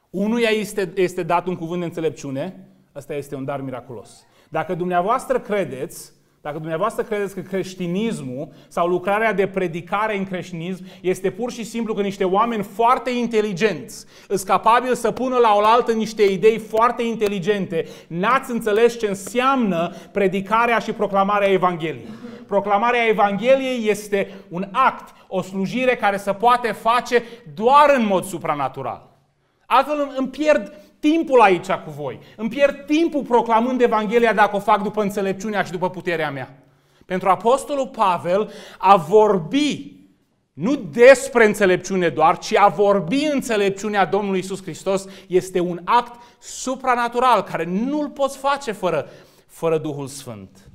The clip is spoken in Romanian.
Unuia este dat un cuvânt de înțelepciune, ăsta este un dar miraculos. Dacă dumneavoastră credeți că creștinismul sau lucrarea de predicare în creștinism este pur și simplu că niște oameni foarte inteligenți sunt capabili să pună la oaltă niște idei foarte inteligente, n-ați înțeles ce înseamnă predicarea și proclamarea Evangheliei. Proclamarea Evangheliei este un act, o slujire care se poate face doar în mod supranatural. Altfel îmi pierd timpul aici cu voi. Îmi pierd timpul proclamând Evanghelia dacă o fac după înțelepciunea și după puterea mea. Pentru Apostolul Pavel, a vorbi nu despre înțelepciune doar, ci a vorbi înțelepciunea Domnului Iisus Hristos este un act supranatural care nu-l poți face fără Duhul Sfânt.